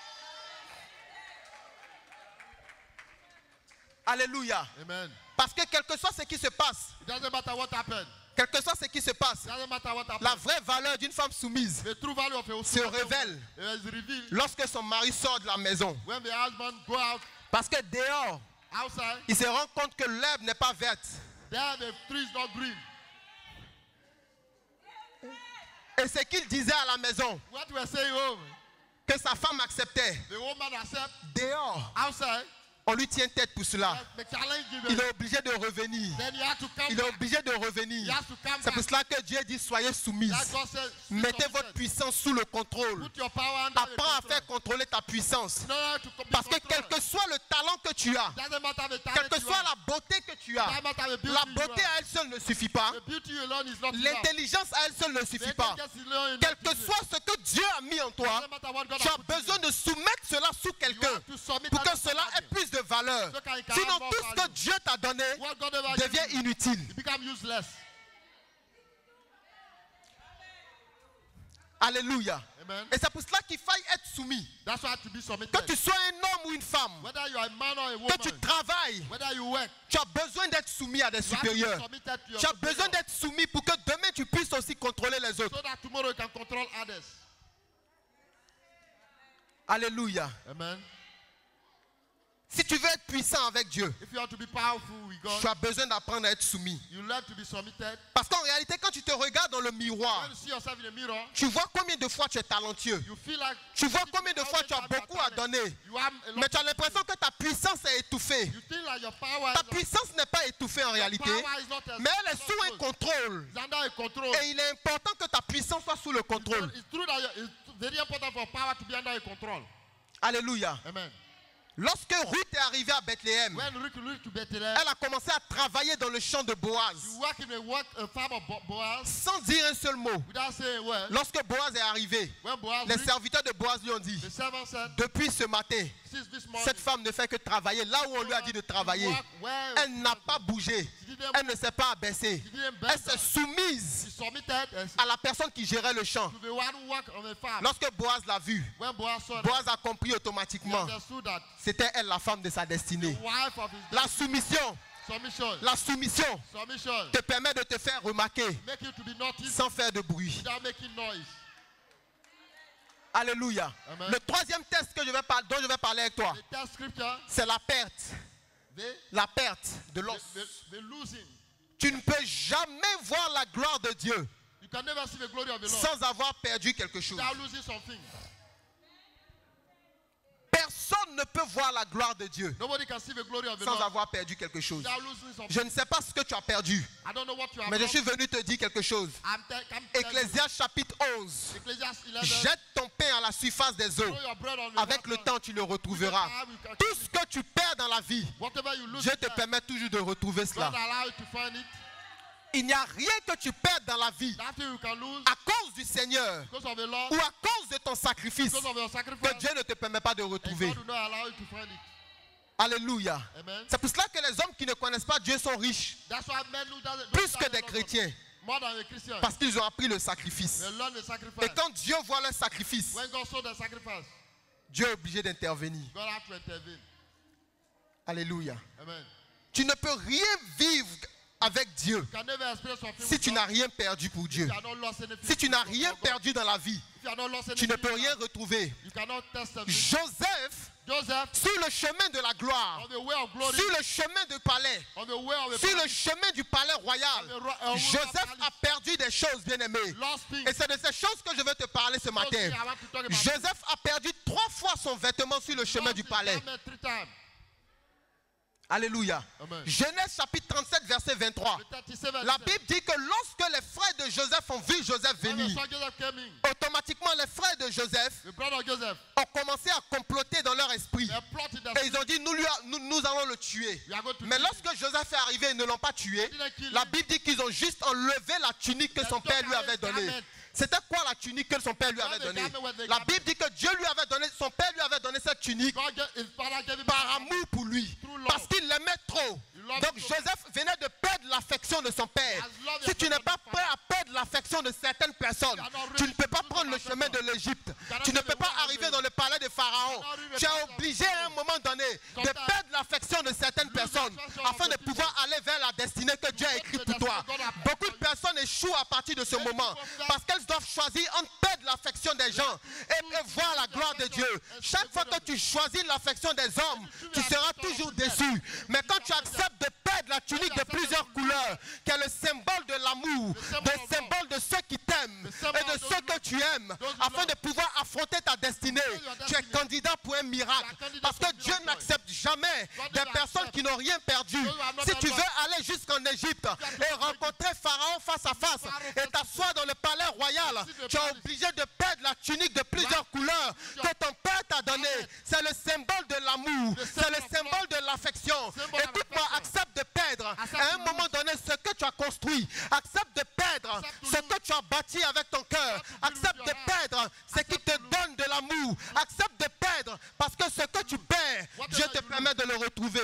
Alléluia. Amen. Parce que quel que soit ce qui se passe, It doesn't matter what happened. quel que soit ce qui se passe, It doesn't matter what happened. la vraie valeur d'une femme soumise The true value of a se révèle is revealed lorsque son mari sort de la maison. when the husband go out Parce que dehors, outside. il se rend compte que l'herbe n'est pas verte. There the tree is not green. Et ce qu'il disait à la maison, What we are saying home, que sa femme acceptait, the woman accept dehors, outside. on lui tient tête pour cela. The challenge Il given. est obligé de revenir. Then you have to come Il est back. obligé de You revenir. have to come C'est pour back. cela que Dieu dit soyez soumise. That God says, Mettez votre puissance sous le contrôle. put your power under Apprends à the faire control. contrôler ta puissance. In order to be Parce que controlled. quel que soit le talent que tu as, Doesn't matter the quelle talent que you soit have. la beauté que tu as, Doesn't matter the beauty la you beauté have. à elle seule ne suffit pas. The beauty alone is not enough. L'intelligence à elle seule ne The suffit pas. intelligence alone is Quel not que enough. soit ce que Dieu a mis en toi, Doesn't matter what God tu has as put in besoin you. de soumettre cela sous You quelqu'un have to submit pour que under cela ait somebody. plus de valeur. So can Sinon, have more tout ce que value. Dieu t'a donné What God ever devient gives you, inutile. it become useless. Alléluia. Amen. Et c'est pour cela qu'il faille être soumis. That's why to be submitted. Que tu sois un homme ou une femme, Whether you are a man or a que woman, tu travailles, whether you work, tu as besoin d'être soumis à des you have to be supérieurs. submitted to your Tu as superior, besoin d'être soumis pour que demain tu puisses aussi contrôler les autres. so that tomorrow you can control others. Alléluia. Amen. Si tu veux être puissant avec Dieu, If you want to be powerful with God, tu as besoin d'apprendre à être soumis. you learn to be submitted. Parce qu'en réalité, quand tu te regardes dans le miroir, When you see yourself in the mirror, tu vois combien de fois tu es talentueux. you feel like Tu vois combien de fois tu as beaucoup à donner. you have a lot Mais tu as of l'impression que ta puissance est étouffée. You think like your power Ta is puissance n'est pas étouffée en réalité, power is not a- mais elle est not sous un good. contrôle. It's under a control. Et il est important que ta puissance soit sous le contrôle. It's true that it's very important for power to be under a control. Alléluia. Amen. Lorsque Ruth est arrivée à Bethléem, When Ruth to Bethlehem, elle a commencé à travailler dans le champ de Boaz, you work in a farm of Boaz sans dire un seul mot. without saying a word. Lorsque Boaz est arrivé, When Boaz les reached, serviteurs de Boaz lui ont dit, the servant said, depuis ce matin, since this morning, cette femme ne fait que travailler là où on lui a dit de travailler. Elle n'a pas bougé. Elle ne s'est pas abaissée. Elle s'est soumise she submitted à la personne qui gérait le champ. to the one who worked on the farm. Lorsque Boaz l'a vue, When Boaz saw that, Boaz a compris he automatiquement. understood that C'était elle la femme de sa the destinée. wife of his La soumission, submission, la soumission submission, te permet de te faire remarquer make you to be noticed sans faire de bruit. without making noise. Alléluia. Amen. Le troisième test que dont je vais parler avec toi, The third scripture, c'est la perte. La perte de l'os. the losing. Tu ne peux jamais voir la gloire de Dieu You can never see the glory of the Lord sans avoir perdu quelque chose. without losing something. Personne Personne ne peut voir la gloire de Dieu sans avoir perdu quelque chose. Je ne sais pas ce que tu as perdu, mais je suis venu te dire quelque chose. Ecclésiaste chapitre 11. Jette ton pain à la surface des eaux. Avec le temps, tu le retrouveras. Tout ce que tu perds dans la vie, Dieu te permet toujours de retrouver cela. Il n'y a rien que tu perds dans la vie à cause du Seigneur ou à cause de ton sacrifice que Dieu ne te permet pas de retrouver. Alléluia. C'est pour cela que les hommes qui ne connaissent pas Dieu sont riches, plus que des chrétiens, parce qu'ils ont appris le sacrifice. Et quand Dieu voit leur sacrifice, Dieu est obligé d'intervenir. Alléluia. Tu ne peux rien vivre avec Dieu si tu n'as rien perdu pour Dieu. Si tu n'as rien perdu dans la vie, tu ne peux rien retrouver. Joseph, sur le chemin de la gloire, sur le chemin du palais, sur le chemin du palais royal, Joseph a perdu des choses, bien-aimés. Et c'est de ces choses que je veux te parler ce matin. Joseph a perdu 3 fois son vêtement sur le chemin du palais. Alléluia. Amen. Genèse chapitre 37 verset 23. La Bible dit que lorsque les frères de Joseph ont vu Joseph venir, automatiquement les frères de Joseph ont commencé à comploter dans leur esprit. Et ils ont dit nous allons le tuer. Mais lorsque Joseph est arrivé, ils ne l'ont pas tué. La Bible dit qu'ils ont juste enlevé la tunique que son père lui avait donnée. C'était quoi la tunique que son père lui avait donnée? La Bible dit que Dieu lui avait donné, son père lui avait donné cette tunique par amour pour lui. Parce qu'il l'aimait trop. Donc Joseph venait de perdre l'affection de son père. Si tu n'es pas prêt à perdre l'affection de certaines personnes, tu ne peux pas prendre le chemin de l'Égypte. Tu ne peux pas arriver dans le palais de Pharaon. Tu es obligé à un moment donné de perdre l'affection de certaines personnes afin de pouvoir aller vers la destinée que Dieu a écrite pour toi. Beaucoup de personnes échouent à partir de ce moment parce qu'elles doivent choisir entre perdre l'affection des gens et voir la gloire de Dieu. Chaque fois que tu choisis l'affection des hommes, tu seras toujours déçu. Mais quand tu acceptes de perdre la tunique de plusieurs couleurs, qui est le symbole de l'amour, le symbole de ceux qui t'aiment et de ceux que tu aimes, afin de pouvoir affronter ta destinée, tu es candidat pour un miracle. Parce que Dieu n'accepte jamais des personnes qui n'ont rien perdu. Si tu veux aller jusqu'en Égypte et rencontrer Pharaon face à face et t'asseoir dans le palais royal, tu es obligé de perdre la tunique de plusieurs couleurs que ton père t'a donné. C'est le symbole de l'amour, c'est le symbole de l'affection. Écoute-moi, accepte de perdre à un moment donné ce que tu as construit. Accepte de perdre ce que tu as bâti avec ton cœur. Accepte de perdre ce qui te donne de l'amour. Accepte de perdre parce que ce que tu perds, Dieu te permet de le retrouver.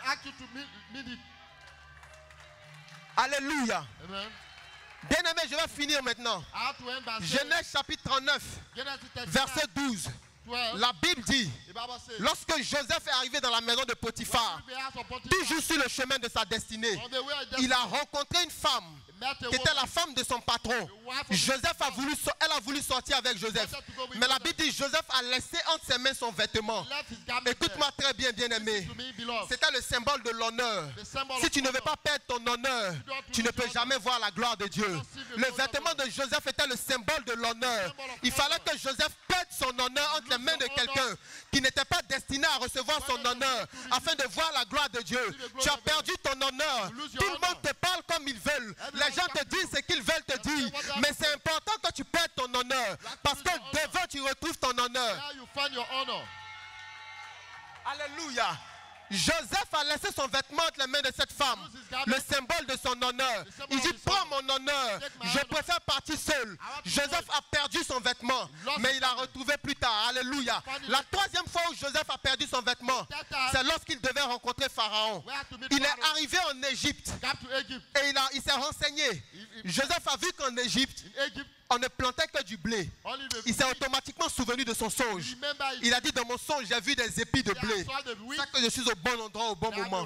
Alléluia. Bien-aimé, je vais finir maintenant. Genèse chapitre 39, verset 12. La Bible dit, lorsque Joseph est arrivé dans la maison de Potiphar, toujours sur le chemin de sa destinée, il a rencontré une femme qui était la femme de son patron. Elle a voulu sortir avec Joseph. Mais la Bible dit, Joseph a laissé entre ses mains son vêtement. Écoute-moi très bien, bien-aimé. C'était le symbole de l'honneur. Si tu ne veux pas perdre ton honneur, tu ne peux jamais voir la gloire de Dieu. Le vêtement de Joseph était le symbole de l'honneur. Il fallait que Joseph perde son honneur entre les mains de quelqu'un qui n'était pas destiné à recevoir son honneur afin de voir la gloire de Dieu. Tu as perdu ton honneur. Tout le monde te parle comme ils veulent. Les gens te disent ce qu'ils veulent te dire. Mais c'est important que tu perdes ton honneur parce que devant tu retrouves ton honneur. Alléluia. Joseph a laissé son vêtement entre les mains de cette femme, le symbole de son honneur. Il dit, prends mon honneur, je préfère partir seul. Joseph a perdu son vêtement, mais il l'a retrouvé plus tard. Alléluia. La troisième fois où Joseph a perdu son vêtement, c'est lorsqu'il devait rencontrer Pharaon. Il est arrivé en Égypte et il s'est renseigné. Joseph a vu qu'en Égypte, on ne plantait que du blé. Il s'est automatiquement souvenu de son songe. Il a dit, dans mon songe, j'ai vu des épis de blé. C'est ça que je suis au bon endroit, au bon moment.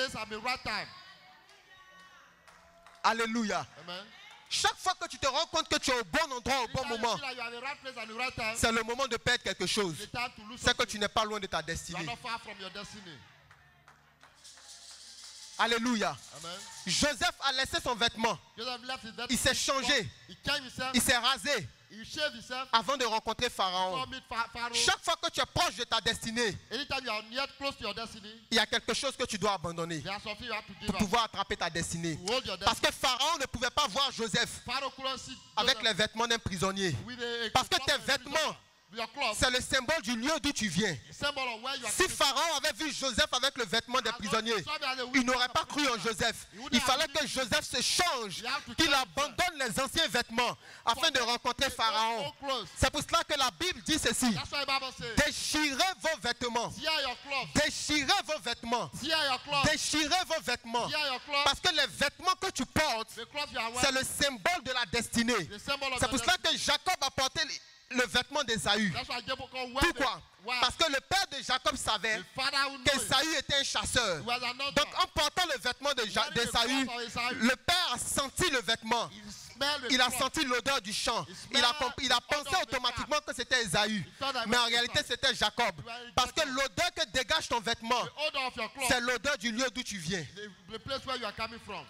Alléluia. Chaque fois que tu te rends compte que tu es au bon endroit, au bon moment, c'est le moment de perdre quelque chose. C'est que tu n'es pas loin de ta destinée. Alléluia. Amen. Joseph a laissé son vêtement. Joseph left his vêtement. Il s'est changé. He came himself. Il s'est rasé He shaved himself. avant de rencontrer Pharaon. Before meet Pharaoh. Chaque fois que tu es proche de ta destinée, Anytime you are near close to your destiny, il y a quelque chose que tu dois abandonner there are something you have to give pour up. pouvoir attraper ta destinée. To hold your Parce destiny. que Pharaon ne pouvait pas voir Joseph Pharaoh couldn't see avec Joseph les vêtements d'un prisonnier. with Parce que cloth tes and vêtements, your cloth, c'est le symbole du lieu d'où tu viens. symbol of where you are Si coming Pharaon avait vu Joseph avec le vêtement des prisonniers, il n'aurait pas cru en Joseph. Il fallait que Joseph se change, qu'il abandonne les anciens vêtements afin de rencontrer Pharaon. C'est pour cela que la Bible dit ceci. That's why the Bible says, Déchirez vos vêtements. tear your cloth, Déchirez vos vêtements. tear your cloth, Déchirez vos vêtements. tear your cloth. Parce que les vêtements que tu portes, The cloth you are c'est wearing, le symbole de la destinée. the symbol of C'est your pour cela destiny. que Jacob a porté le vêtement d'Ésaü. That's why Jacob called wear Pourquoi? Why? Parce que le père de Jacob savait The father who knows qu'Ésaü était un chasseur. he was an hunter. Donc en portant le vêtement d'Ésaü, le père a senti le vêtement. He smelled the Il a cloth. senti l'odeur du champ. Il a pensé automatiquement que c'était Ésaü. Mais en réalité c'était Jacob. Parce que l'odeur que dégage ton vêtement, The odor of your cloth, c'est l'odeur du lieu d'où tu viens. the place where you are coming from.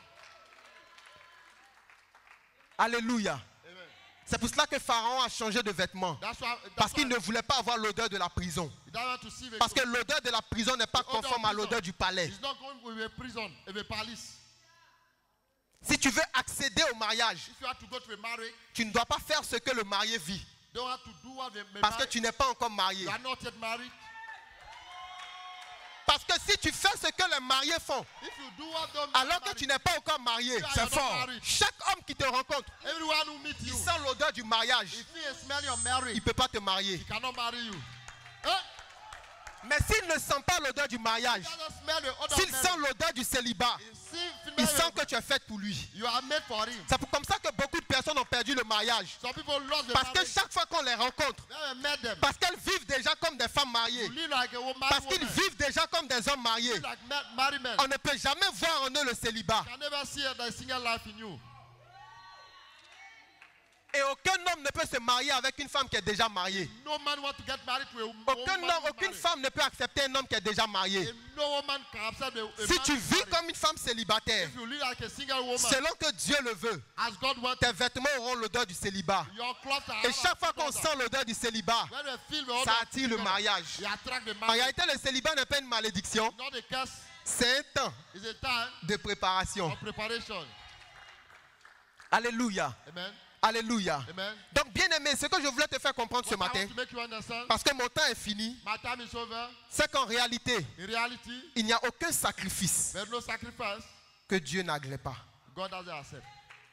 Alléluia. C'est pour cela que Pharaon a changé de vêtements. Parce qu'il ne voulait pas avoir l'odeur de la prison. Parce que l'odeur de la prison n'est pas conforme à l'odeur du palais. It's not going with a prison, with a palace. Si tu veux accéder au mariage, If you have to go to a marriage, tu ne dois pas faire ce que le marié vit. you don't have to do what the Parce que tu n'es pas encore marié. You are not yet married. Parce que si tu fais ce que les mariés font, If you do what them alors que tu n'es pas encore marié, are c'est not fort. married. Chaque homme qui te rencontre, everyone who meets il you, sent l'odeur du mariage. if he smell your marriage, Il ne peut pas te marier. he cannot marry you. Mais s'il ne sent pas l'odeur du mariage, He doesn't smell the odor s'il of sent marriage. l'odeur du célibat, il sent que tu es faite pour lui. You are made for him. C'est comme ça que beaucoup de personnes ont perdu le mariage. Some people lost the Parce que marriage. chaque fois qu'on les rencontre, When we met them, parce qu'elles vivent déjà comme des femmes mariées, you live like a woman. parce qu'ils vivent déjà comme des hommes mariés, Like married men. on ne peut jamais voir en eux le célibat. You can never see the single life in you. Et aucun homme ne peut se marier avec une femme qui est déjà mariée. No man want to get married to a Aucun woman homme, who is aucune married. femme ne peut accepter un homme qui est déjà marié. No woman can accept a Si man tu who is vis married. comme une femme célibataire, If you live like a single woman, selon que Dieu le veut, as God wants, tes vêtements auront l'odeur du célibat. your clothes are Et chaque fois qu'on sent l'odeur du célibat, when we feel the odor ça of attire le single, mariage. you attract the En marriage. réalité, le célibat n'est pas une malédiction, Not a curse, c'est un temps it's a time de préparation. of preparation. Alléluia. Amen. Alléluia. Amen. Donc, bien aimé, ce que je voulais te faire comprendre ce What I matin, want to make you understand, parce que mon temps est fini, my time is over. c'est qu'en réalité, In reality, il n'y a aucun sacrifice there's no sacrifice que Dieu n'agrée pas. God doesn't accept.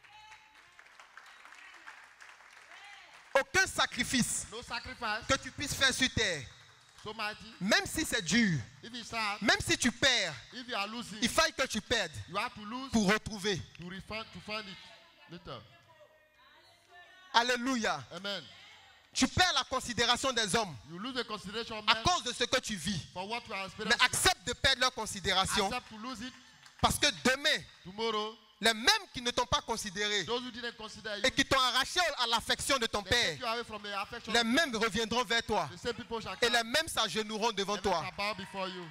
Aucun sacrifice No sacrifice que tu puisses faire sur terre, so mighty. même si c'est dur, If it's hard, même si tu perds, if you are losing, il faille que tu perdes you have to lose pour retrouver. to find it later. Alléluia. Amen. Tu perds la considération des hommes You lose the consideration of à men cause de ce que tu vis. for what you are Mais experiencing. accepte de perdre leur considération Accept to lose it parce que demain, tomorrow. les mêmes qui ne t'ont pas considéré Those who didn't consider you, et qui t'ont arraché à l'affection de ton they père, take you away from the affection. les mêmes reviendront vers toi The same people shall et come les mêmes s'agenouilleront devant and toi. shall bow before you.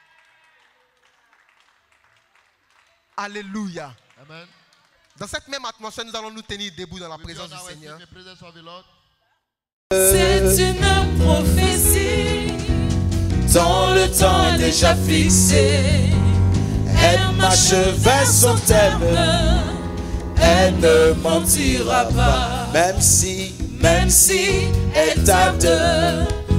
Alléluia. Amen. Dans cette même atmosphère, nous allons nous tenir debout dans la We'll be présence on du our way Seigneur. in the presence of the Lord. C'est une prophétie dont le temps est déjà fixé. Elle m'achevait son thème. Elle ne mentira pas, même si elle tarde.